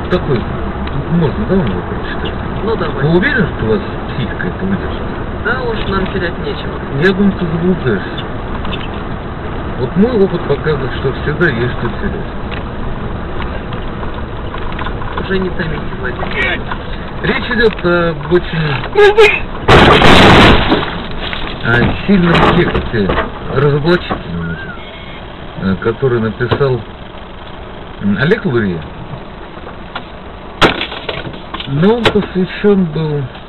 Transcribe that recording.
вот такой, можно, да, вам его прочитать? Ну давай. Вы уверены, что у вас психика это выдержит? Да уж, нам терять нечего. Я думаю, ты заблуждаешься. Вот мой опыт показывает, что всегда есть что терять. Уже не томите, Владимир. Речь идет об очень сильном тексте, разоблачительном уже, который написал Олег Лурье. Но он посвящен был